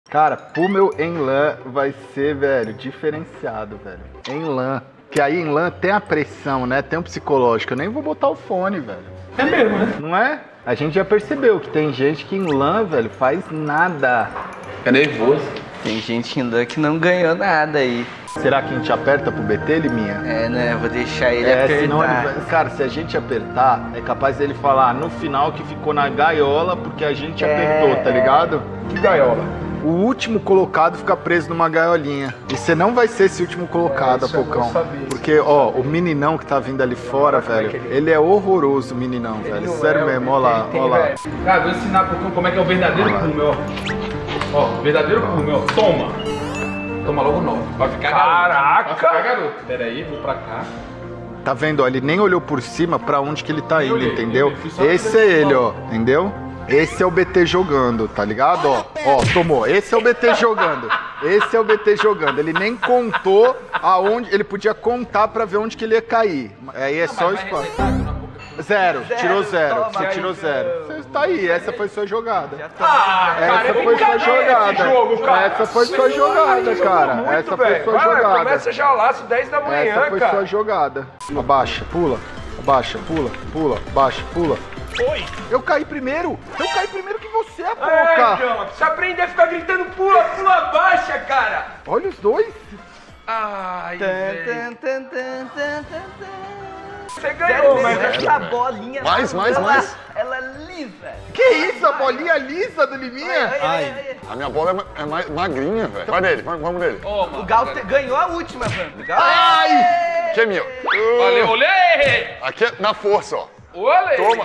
Cara, Pummel em LAN vai ser, velho, diferenciado, velho. Em LAN. Que aí em LAN tem a pressão, né? Tem o psicológico. Eu nem vou botar o fone, velho. É mesmo, né? Não é? A gente já percebeu que tem gente que em LAN, velho, faz nada. Fica nervoso. Tem gente ainda que não ganhou nada aí. Será que a gente aperta pro BT, Liminha? É, né? Vou deixar ele apertar. Senão ele vai... Cara, se a gente apertar, é capaz dele falar no final que ficou na gaiola porque a gente apertou, tá ligado? Que gaiola? O último colocado fica preso numa gaiolinha. E você não vai ser esse último colocado, Apocão. Porque, ó, o meninão que tá vindo ali fora, velho, ele é horroroso, o meninão, velho. Sério mesmo, ó lá, ó lá. Cara, vou ensinar pro Apocão como é que é o verdadeiro Pummel, ó. Ó, verdadeiro Pummel, ó. Toma. Toma logo 9. Vai ficar garoto. Caraca! Vai ficar garoto. Pera aí, vou pra cá. Tá vendo, ó? Ele nem olhou por cima pra onde que ele tá indo, entendeu? Esse é ele, ó. Entendeu? Esse é o BT jogando, tá ligado? Ó, ó, tomou. Esse é o BT jogando. Esse é o BT jogando. Ele nem contou aonde. Ele podia contar pra ver onde que ele ia cair. Aí é só o espaço. Zero, tirou zero. Você tirou zero. Você tá aí, essa foi sua jogada. Essa foi sua jogada. Essa foi sua jogada, cara. Essa foi sua jogada. Começa já lá, às 10 da manhã, essa foi sua jogada. Abaixa, pula. Abaixa, pula, pula, abaixa, pula. Oi! Eu caí primeiro! Eu caí primeiro que você, Apoca! Então, você aprender a ficar gritando pula, pula, baixa, cara! Olha os dois! Ai, Tan, tan, tan, tan, tan. você ganhou, mas... Essa bolinha... Mais. Ela é lisa. Que isso? A bolinha lisa do Liminha? Ai. A minha bola é mais magrinha, velho. Vai nele, vamos nele. O Gal ganhou a última, Vamp. Ai! Aqui é meu. Valeu, olê! Aqui é na força, ó. Olê! Toma.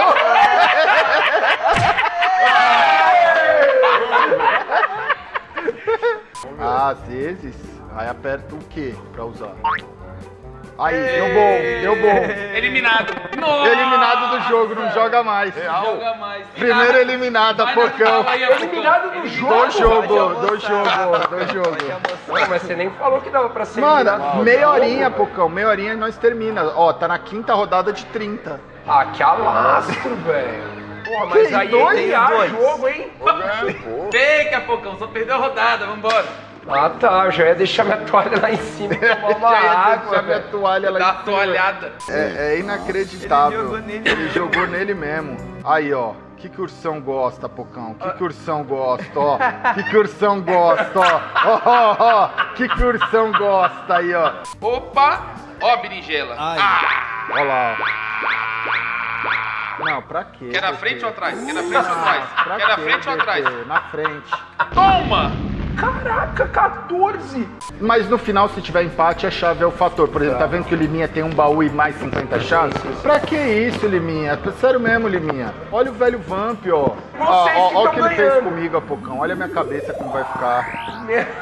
Às vezes, aí aperta o quê pra usar? Aí, deu bom. Eliminado. Nossa. Eliminado do jogo, não joga mais. Joga mais. Primeiro eliminado, Apocão. Eliminado do jogo. Do jogo. Não, mas você nem falou que dava pra ser Mano, meia horinha, Pocão. Meia horinha e nós termina. Ó, tá na quinta rodada de 30. Ah, que alastro, velho. Porra, mas aí é jogo, hein? Pega, Pocão, só perdeu a rodada, vambora. Ah tá, eu já ia deixar minha toalha lá em cima e tomar uma água. Deixar minha toalha lá em Dá cima. toalhada. É inacreditável. Ele jogou nele mesmo. Aí, ó. Que ursão gosta, Pocão? Que ursão gosta, ó. Que ursão gosta, ó. Ó. Que ursão gosta aí, ó. Opa! Ó, berinjela. Ó lá, ó. Não, pra quê? Quer na frente ou atrás? Quer na frente ou atrás? Quer na frente ou atrás? Na frente. Toma! Caraca, 14! Mas no final, se tiver empate, a chave é o fator. Por exemplo, tá vendo que o Liminha tem um baú e mais 50 chaves? Pra que isso, Liminha? Sério mesmo, Liminha. Olha o velho Vamp, ó. Ó o que ele fez comigo, Apocão. Olha a minha cabeça como vai ficar.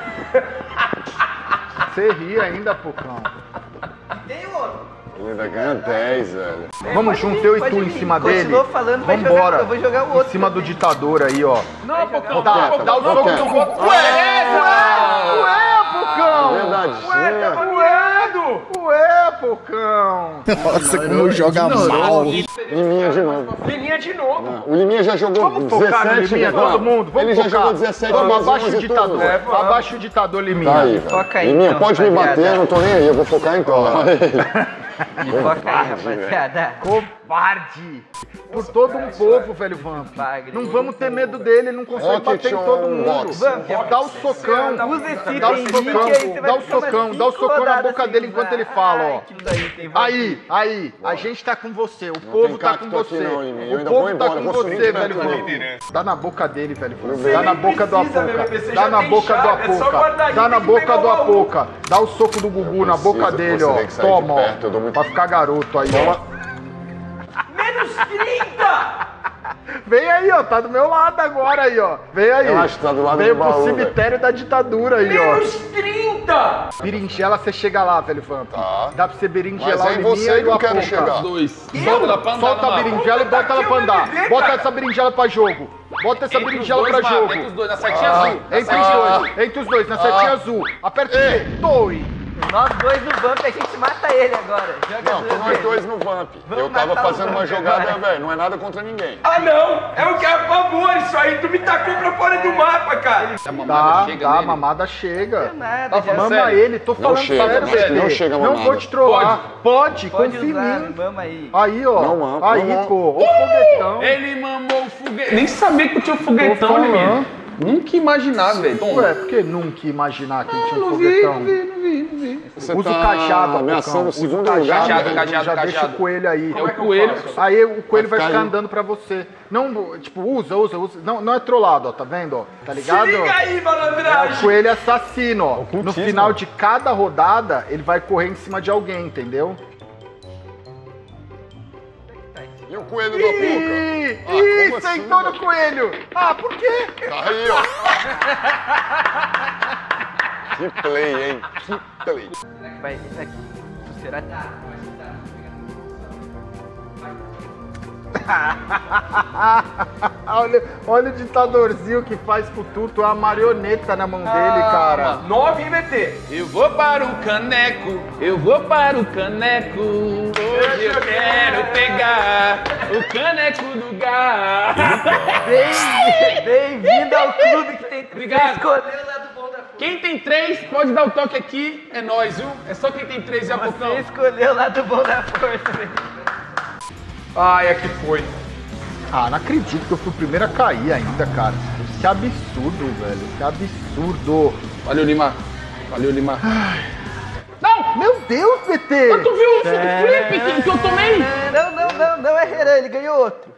Você ri ainda, Apocão. Tem outro. Ele ainda ganha 10, velho. Vamos junto, eu e tu em cima dele. Continuou falando, Vambora. eu vou jogar o outro. Em cima do ditador aí, ó. Não, Pocão, Dá o soco no Gugu. Ué, Pocão! Verdade. Ué, Pocão! Nossa, como joga mal. Liminha de novo. Liminha de novo. O Liminha já jogou Vamos focar no 17 Liminha, todo mundo. Vamos Ele já focar. jogou 17 Vamos, abaixa o vezes e ditador. tudo. Abaixa o ditador, Liminha. Tá aí, velho. Foca aí, Liminha, então, pode me rapaziada. bater, eu não tô nem aí. Eu vou focar então. Olha ele. Foca aí, rapaziada. Covarde! Por todo um povo, velho Vamp. Não vamos ter medo dele, ele não consegue bater em todo mundo. Dá o socão. Usa esse Dá o item socão, aí, você vai dá o ficar socão, umas dá o 5 socão na rodadas boca sem dele enquanto usar. ele fala, ó. Ai, aquilo daí tem vantagem. Aí, a gente tá com você, o tem povo tá com cacto aqui você. não, Liminha. Eu O ainda povo vou tá embora, com vou você, subir velho na Vamp. Dá na boca dele, velho Vamp. Você Dá na nem boca do precisa, Apoca. meu PC, Dá já na tem boca do chave, é só Apoca. guardar Dá aí, na tem que boca pegar do o baú. Apoca. Dá o soco do Gugu na boca dele, ó. você tem que sair de Toma, perto, eu dou ó. muito- Pra ficar garoto aí, ó. Menos 30! Vem aí, ó, tá do meu lado agora aí, ó. Vem aí. Eu acho que tá do lado Veio do pro baú, cemitério da ditadura aí, ó. Menos 30! Berinjela, você chega lá, velho Vamp. Tá. Dá pra você Mas berinjelar o é em Liminha você e que o eu quero Apoca. chegar. Solta ela pra andar Solta no a mapa. berinjela e bota ela pra andar. Bota essa berinjela pra jogo. Bota essa berinjela pra Entre jogo. os dois, na setinha azul. Entre os dois, na setinha azul. Aperta o quê? Toi. Nós dois no bump, a gente mata ele agora. Joga Não, duas nós vezes. dois no vamp. Vamos Eu tava matar o fazendo uma Vamp jogada, agora. velho. Não é nada contra ninguém. Ah, não! É o que é a favor isso aí. Tu me tacou pra fora do mapa, cara. Tá, a mamada chega. Nada, já Mama sério? ele, tô falando chega, sério, não BT. chega, não chega a Não mamada. vou te trollar. Pode, pode confia usar, em mim. mama aí. Aí, ó. Não mama, aí, não mama. pô. O foguetão. Ele mamou o foguete. Nem sabia que tinha foguetão, falando. menino. Nunca imaginar, velho. Ué, por que nunca imaginar que tinha um Não vi, foguetão? não vi. Você Usa tá o cajado, ameaçando o Usa segundo o lugar. Cajado, velho. cajado. Já deixa o coelho aí. É o coelho. Aí o coelho vai Vai ficar ficar andando pra você. Não, tipo, usa. Não é trollado, ó, tá vendo? Ó, tá ligado? Se liga aí, O malandragem. coelho é assassino, ó. No Ocultismo. final de cada rodada, ele vai correr em cima de alguém, entendeu? E o coelho da boca? Ih, como assim, sentou no velho? coelho. Ah, por quê? Tá aí, ó. Que play, hein? Que play. Vai, esse aqui. Será que... olha o ditadorzinho que faz com o Tuto, é uma marioneta na mão dele, cara. 9 MT. Eu vou para o caneco, eu vou para o caneco. Hoje eu quero pegar o caneco do gar. Bem-vindo ao clube que tem Obrigado. escolher o lado bom da força. Quem tem 3 pode dar o toque aqui, é nós, viu? É só quem tem 3 e a Você Pocão. escolheu o lado bom da força, velho. Ai, aqui foi. Ah, não acredito que eu fui o primeiro a cair ainda, cara. Que absurdo, velho. Que absurdo. Valeu, Lima. Valeu, Lima. Não! Meu Deus, PT! Tu viu o flip que eu tomei? Não é Renan, ele ganhou outro.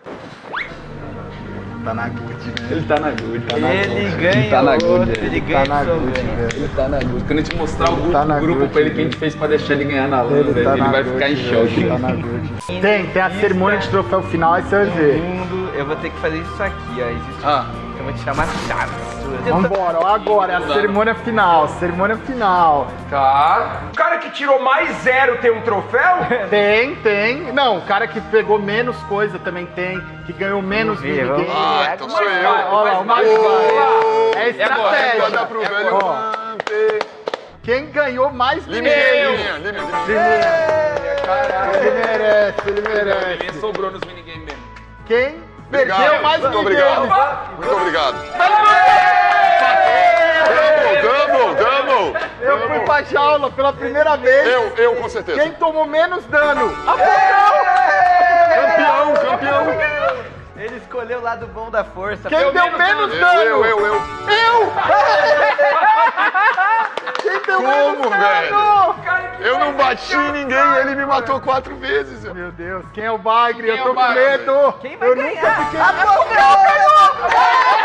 Tá na good, velho. Ele tá na good, tá Ele ganha tá na outro, good, ele Tá ganha na só good, ganha. velho. Ele tá na good. Quando a gente mostrar o tá na grupo good, pra ele que a gente velho. fez pra deixar ele ganhar na lana, velho, tá ele na vai good, ficar em velho. choque. Tá na good. Tem a cerimônia de troféu final, aí você vai ver. Segundo, eu vou ter que fazer isso aqui, ó. Existe Ah. eu vou te chamar chave. Vambora, ó, agora é a cerimônia final. Cerimônia final. Tá. O cara que tirou mais 0 tem um troféu? Tem. Não, o cara que pegou menos coisa também tem. Que ganhou menos Vamos ver, minigame. Ah, então sou eu. Olha lá, o mais Vai vai. É agora, estratégia. Vai dar pro velho Ó, Vamp. quem ganhou mais Liminha, minigame? Liminha. Caralho, ele merece. Ele sobrou nos minigames mesmo. Quem perdeu Obrigado, mais muito minigame? obrigado. Muito obrigado. Double. Eu fui pra jaula pela primeira vez. Eu com certeza. Quem tomou menos dano? Campeão. Ele escolheu o lado bom da força. Quem deu menos dano? Eu. Quem deu Como, menos velho? dano? Eu não bati em ninguém, ele me matou 4 vezes. Meu Deus, quem é o Bagre? Quem Eu é tô o com Bagre? medo. Quem vai Eu ganhar? nunca fiquei...